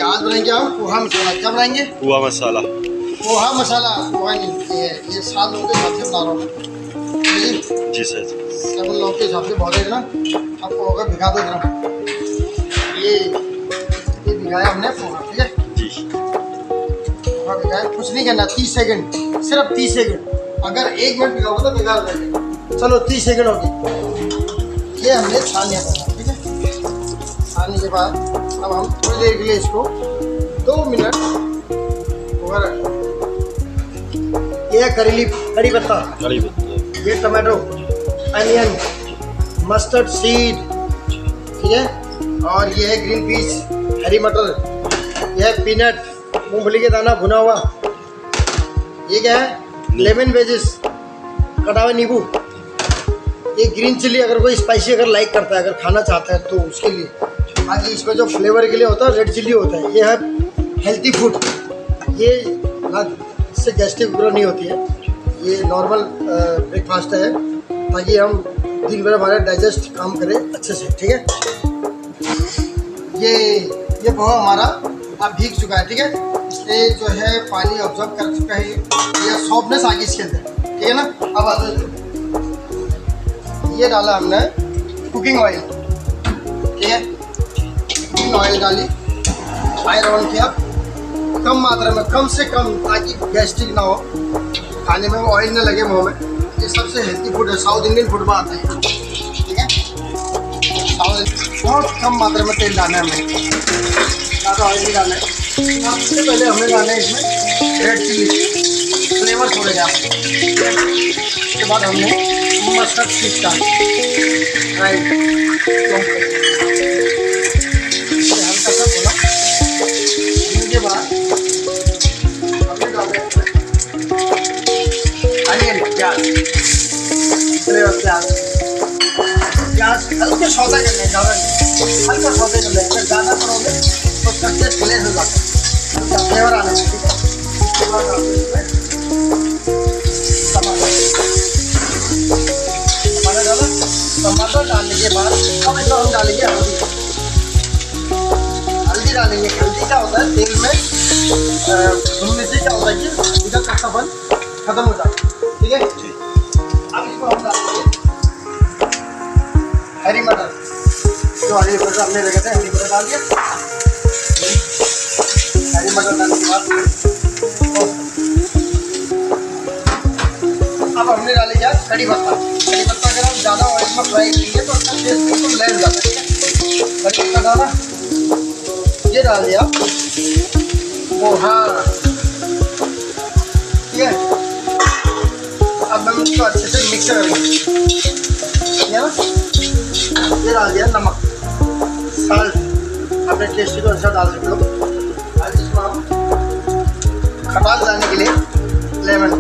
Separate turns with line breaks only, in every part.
आज बनाएंगे हम पोहा मसाला। क्या बनाएंगे?
पोहा मसाला।
पोहा मसाला, पोहा नहीं, ये 7 लोगों के हिसाब से बना रहा हूँ
जी सर।
7 लोगों के हिसाब से बहुत है ना। अब पोहा भिगा दो इतना, ये भिगाया हमने पोहा, ठीक है
जी।
पोहा भिगाया, कुछ नहीं करना, 30 सेकंड, सिर्फ 30 सेकंड। अगर 1 मिनट भिगाओगे तो बेकार हो जाएगा। चलो 30 सेकंड हो गए। ये हमने छान लिया पोहा, ठीक है। छानने के बाद अब हम थोड़ी देर के लिए इसको 2 मिनट पोहा रख। ये कड़ी पत्ता, ये टमाटो, अनियन, मस्टर्ड सीड, ठीक है, और ये है ग्रीन पीस, हरी मटर, ये है पीनट, मूंगफली के दाना भुना हुआ, ये क्या है लेमन वेजेस, कटा हुआ नींबू, ये ग्रीन चिल्ली अगर कोई स्पाइसी अगर लाइक करता है, अगर खाना चाहता है तो उसके लिए। बाकी इसमें जो फ्लेवर के लिए होता है रेड चिल्ली होता है। ये है हेल्थी फूड, ये ना इससे गैस्ट्रिक ग्रो नहीं होती है, ये नॉर्मल ब्रेकफास्ट है ताकि हम दिन भर हमारा डाइजेस्ट काम करे अच्छे से, ठीक है। ये पोहा हमारा अब भीग चुका है, ठीक है। इससे जो है पानी ऑब्जर्व कर चुका है, ये सॉफ्टनेस आ गई इसके अंदर, ठीक है ना। अब आ जाओ, ये डाला हमने कुकिंग ऑयल, ठीक है, कुकिंग ऑयल डाली, फायर ऑन किया कम मात्रा में, कम से कम, ताकि गैस्ट्रिक ना हो, खाने में ऑयल ना लगे मुंह में। ये सबसे हेल्थी फूड है, साउथ इंडियन फूड में आता है, ठीक है। बहुत कम मात्रा में तेल डालना है हमें, ज़्यादा ऑयल नहीं डालना है। सबसे पहले हमें डालना है इसमें रेड चिली, फ्लेवर छोड़ेगा। उसके बाद हमने मस्टर्ड सीड डाल, राइट, हल्का सा बोला। उसके बाद हमने डाला अनियन, प्याज, प्याज हल्के सौदा करना है, ज़्यादा नहीं, हल्का सौदा कर लें। अगर ज़्यादा करोगे तो उसका टेस्ट क्लियर हो जाता है, हल्का फ्लेवर आना चाहिए, ठीक है। उसके बाद टमाटर डाला, टमाटर डालने के बाद अब इसमें हम डालेंगे हल्दी। हल्दी डालेंगे, हल्दी क्या होता है तेल में भूनने से क्या होता है कि उसका कच्चापन खत्म हो जाता है, ठीक है। अब इसको हम डालेंगे हरी मटर, जो हरी मटर हमने रखे थे, हरी मटर डाल दिया। हरी मटर डालने के बाद अब हमने डाले क्या कड़ी पत्ता। कड़ी पत्ता अगर हम ज़्यादा ऑयल में फ्राई करेंगे तो उसका टेस्ट बिल्कुल लग जाता है, ठीक है। कड़ी पत्ता डाला, ये डाल दिया पोहा, ठीक है। अब हम इसको अच्छे से मिक्स करेंगे, ठीक है ना। ये डाल दिया नमक, साल्ट, अपने टेस्ट के अनुसार डाल सकते हो। आज इसको हम खटास डालने के लिए लेमन,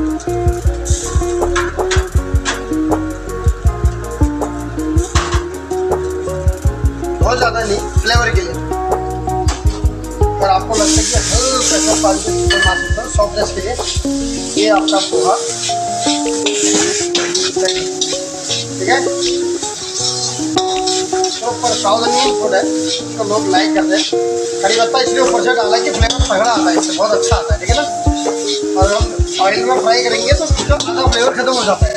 बहुत ज़्यादा नहीं, फ्लेवर के लिए। अगर आपको लगता है कि हल्का सा पानी मार सकता हूँ सॉफ्टनेस के लिए, ये आपका पोहा, ठीक है। ऊपर साउथ इंडियन फूड है, इसको लोग लाइक करते हैं। कड़ी पत्ता इसलिए ऊपर से डाला कि फ्लेवर तगड़ा आता है, इससे बहुत अच्छा आता है, ठीक है ना। और हम ऑयल में फ्राई करेंगे तो उसका आधा फ्लेवर खत्म हो जाता है।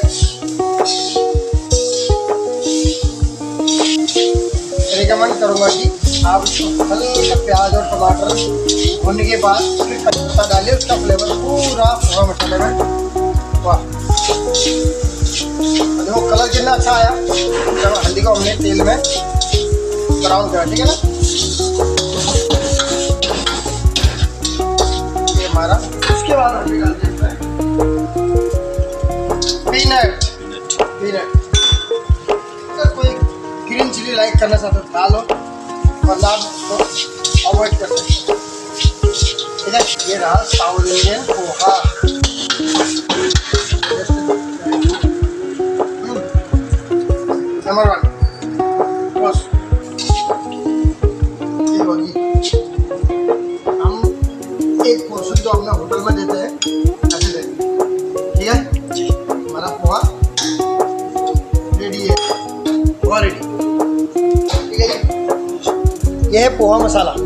रिकमेंड करूँगा कि आप इसको हल्का प्याज और टमाटर भूनने के बाद फिर कड़ी पत्ता डालिए, उसका फ्लेवर पूरा पोहा मसाले में, वाह। देखो कलर कितना अच्छा आया जब हल्दी को हमने तेल में ब्राउन करा, ठीक है ना। ये हमारा, उसके बाद हमने डाल दिया पीनट। अगर कोई ग्रीन चिली लाइक करना चाहता है डालो, वरना आप उसको अवॉइड कर सकते हैं, ठीक है। ये रहा साउथ इंडियन पोहा। नंबर 1 बस ये होगी। हम एक पोर्शन जो अपने होटल में देते हैं ऐसे देते हैं, ठीक है। हमारा पोहा रेडी है, पोहा रेडी, ठीक है। ये है पोहा मसाला,